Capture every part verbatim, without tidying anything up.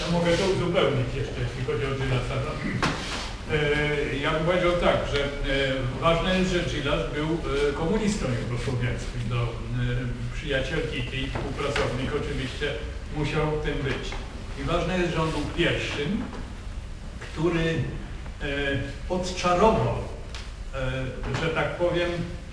Ja mogę to uzupełnić jeszcze, jeśli chodzi o Gillasa. Ja bym powiedział tak, że ważne jest, że Gillas był komunistą jugosłowiańskim. Do przyjacielki i współpracownik oczywiście musiał tym być. I ważne jest, że on był pierwszym, który odczarował, że tak powiem,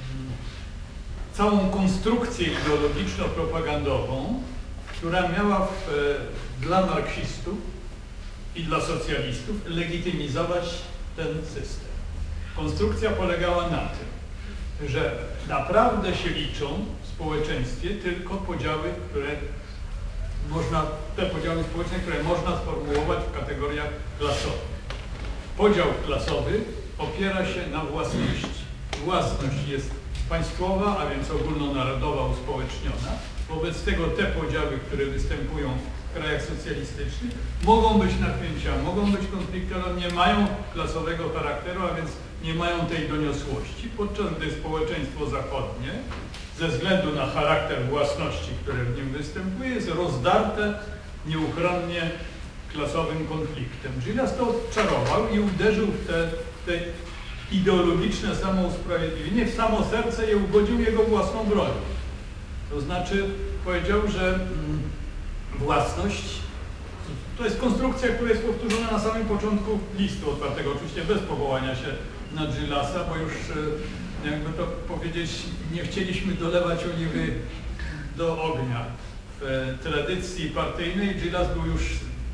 całą konstrukcję ideologiczno-propagandową, która miała w, dla marksistów i dla socjalistów legitymizować ten system. Konstrukcja polegała na tym, że naprawdę się liczą w społeczeństwie tylko podziały, które można, te podziały społeczne, które można sformułować w kategoriach klasowych. Podział klasowy opiera się na własności. Własność jest państwowa, a więc ogólnonarodowa, uspołeczniona. Wobec tego te podziały, które występują w krajach socjalistycznych, mogą być napięcia, mogą być konflikty, ale nie mają klasowego charakteru, a więc nie mają tej doniosłości, podczas gdy społeczeństwo zachodnie, ze względu na charakter własności, które w nim występuje, jest rozdarte nieuchronnie klasowym konfliktem. Gillas to odczarował i uderzył w te, te ideologiczne samousprawiedliwienie, w samo serce je ugodził jego własną bronią. To znaczy powiedział, że mm, własność to jest konstrukcja, która jest powtórzona na samym początku listu otwartego, oczywiście bez powołania się na Gillasa, bo już, jakby to powiedzieć, nie chcieliśmy dolewać oliwy do ognia. W tradycji partyjnej Gillas był już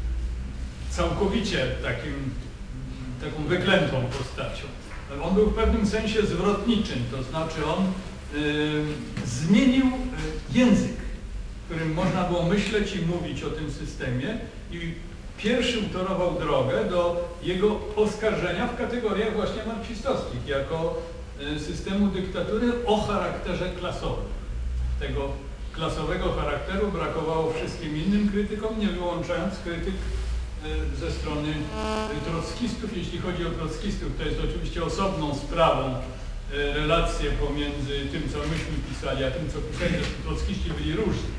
całkowicie takim, taką wyklętą postacią. On był w pewnym sensie zwrotniczym, to znaczy on y, zmienił język, którym można było myśleć i mówić o tym systemie i pierwszy utorował drogę do jego oskarżenia w kategoriach właśnie marksistowskich, jako y, systemu dyktatury o charakterze klasowym. Tego klasowego charakteru brakowało wszystkim innym krytykom, nie wyłączając krytyk ze strony trockistów. Jeśli chodzi o trockistów, to jest oczywiście osobną sprawą relacje pomiędzy tym, co myśmy pisali, a tym, co pisali. Trockiści byli różni.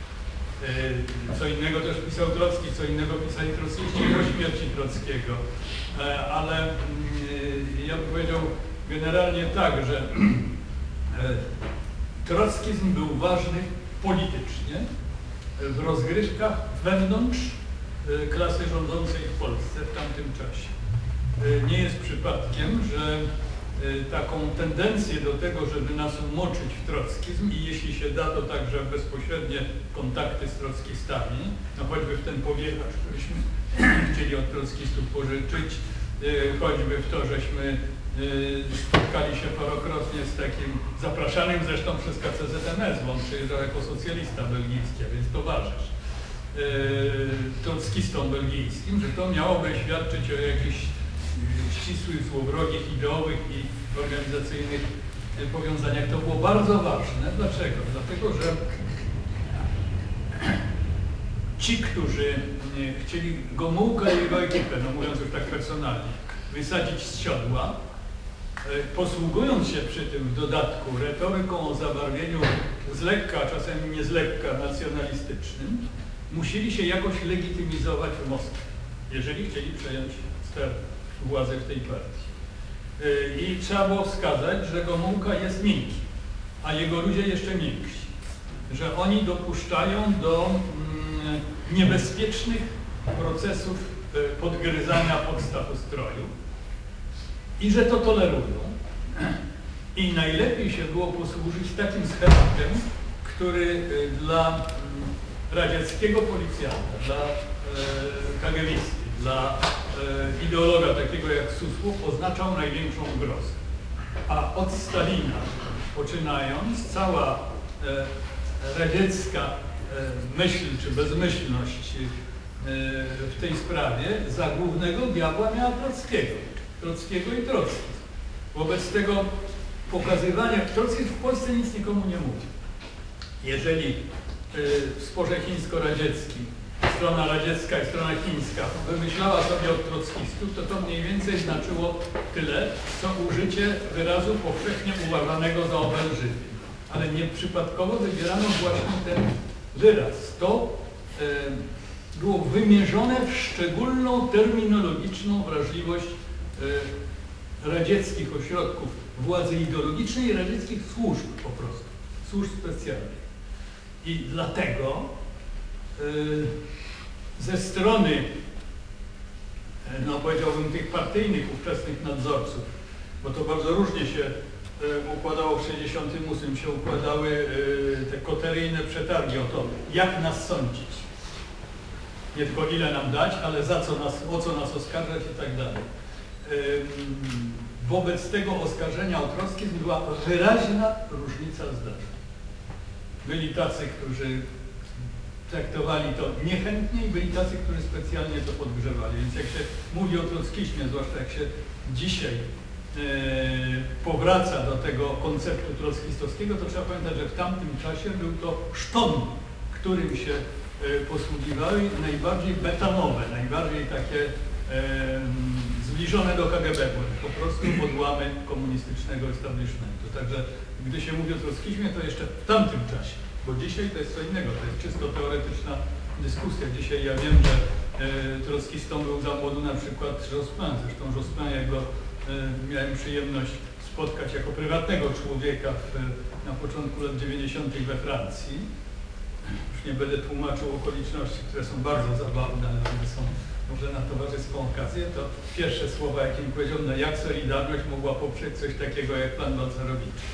Co innego też pisał Trocki, co innego pisali trockiści po śmierci Trockiego. Ale ja bym powiedział generalnie tak, że trockizm był ważny politycznie w rozgrywkach wewnątrz klasy rządzącej w Polsce w tamtym czasie. Nie jest przypadkiem, że taką tendencję do tego, żeby nas umoczyć w trockizm i jeśli się da, to także bezpośrednie kontakty z trockistami, no choćby w ten powielacz, któryśmy chcieli od trockistów pożyczyć, choćby w to, żeśmy spotkali się parokrotnie z takim zapraszanym zresztą przez K C Z M S, bo on przyjeżdżał jako socjalista belgijski, a więc towarzysz trockistom belgijskim, że to miałoby świadczyć o jakichś ścisłych, złowrogich, ideowych i organizacyjnych powiązaniach. To było bardzo ważne. Dlaczego? Dlatego, że ci, którzy chcieli Gomułka i jego ekipę, no mówiąc już tak personalnie, wysadzić z siodła, posługując się przy tym w dodatku retoryką o zabarwieniu z lekka, a czasem nie z lekka nacjonalistycznym, musieli się jakoś legitymizować w Moskwie, jeżeli chcieli przejąć ster władzę w tej partii. I trzeba było wskazać, że Gomułka jest miękki, a jego ludzie jeszcze mięksi. Że oni dopuszczają do mm, niebezpiecznych procesów podgryzania podstaw ustroju i że to tolerują. I najlepiej się było posłużyć takim schematem, który dla radzieckiego policjanta, dla e, kagewisty, dla e, ideologa takiego jak Susłow oznaczał największą grozę. A od Stalina poczynając, cała e, radziecka e, myśl czy bezmyślność e, w tej sprawie za głównego diabła miała Trockiego. Trockiego i Trocki. Wobec tego pokazywania, Trocki w Polsce nic nikomu nie mówi. Jeżeli w sporze chińsko-radzieckim strona radziecka i strona chińska wymyślała sobie od trockistów, to to mniej więcej znaczyło tyle, co użycie wyrazu powszechnie uważanego za obelżywy. Ale nieprzypadkowo wybierano właśnie ten wyraz. To było wymierzone w szczególną terminologiczną wrażliwość radzieckich ośrodków władzy ideologicznej i radzieckich służb po prostu, służb specjalnych. I dlatego ze strony, no powiedziałbym, tych partyjnych ówczesnych nadzorców, bo to bardzo różnie się układało w sześćdziesiątym ósmym, się układały te koteryjne przetargi o to, jak nas sądzić. Nie tylko ile nam dać, ale za co nas, o co nas oskarżać i tak dalej. Wobec tego oskarżenia o troskizm była wyraźna różnica zdań. Byli tacy, którzy traktowali to niechętnie i byli tacy, którzy specjalnie to podgrzewali. Więc jak się mówi o trockizmie, zwłaszcza jak się dzisiaj e, powraca do tego konceptu trockistowskiego, to trzeba pamiętać, że w tamtym czasie był to szton, którym się e, posługiwały najbardziej betanowe, najbardziej takie e, zbliżone do K G B, po prostu odłamy komunistycznego establishmentu. Także gdy się mówi o trockizmie, to jeszcze w tamtym czasie, bo dzisiaj to jest co innego, to jest czysto teoretyczna dyskusja. Dzisiaj ja wiem, że e, trockistą był za młodu na przykład Jospin, zresztą Jospin, ja go e, miałem przyjemność spotkać jako prywatnego człowieka w, na początku lat dziewięćdziesiątych we Francji. Już nie będę tłumaczył okoliczności, które są bardzo zabawne, ale są może na towarzyską okazję, to pierwsze słowa, jakie mi powiedział, no jak Solidarność mogła poprzeć coś takiego jak plan Balcerowicza.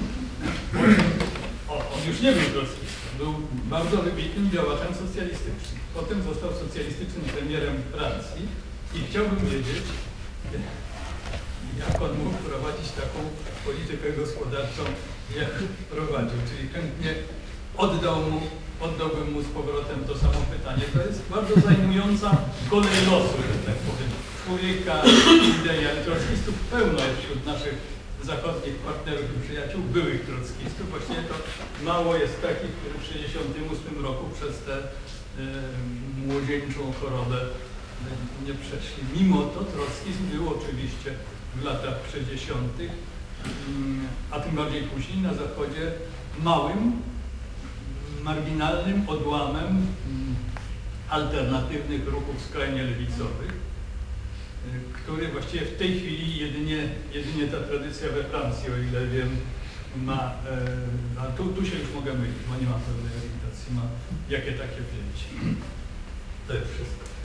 On już nie był trockistą, był bardzo wybitnym działaczem socjalistycznym. Potem został socjalistycznym premierem Francji i chciałbym wiedzieć, jak on mógł prowadzić taką politykę gospodarczą, jak prowadził. Czyli chętnie oddał mu Oddałbym mu z powrotem to samo pytanie. To jest bardzo zajmująca kolej losu, że tak powiem. Człowieka, idei, ale trockistów pełno jest wśród naszych zachodnich partnerów i przyjaciół, byłych trockistów. Właściwie to mało jest takich, którzy w tysiąc dziewięćset sześćdziesiątym ósmym roku przez tę y, młodzieńczą chorobę nie przeszli. Mimo to trockizm był oczywiście w latach sześćdziesiątych, y, a tym bardziej później na Zachodzie małym, marginalnym odłamem alternatywnych ruchów skrajnie lewicowych, który właściwie w tej chwili jedynie, jedynie ta tradycja we Francji, o ile wiem, ma, a tu, tu się już mogę mylić, bo nie ma pewnej orientacji, ma jakie takie wzięcie. To jest wszystko.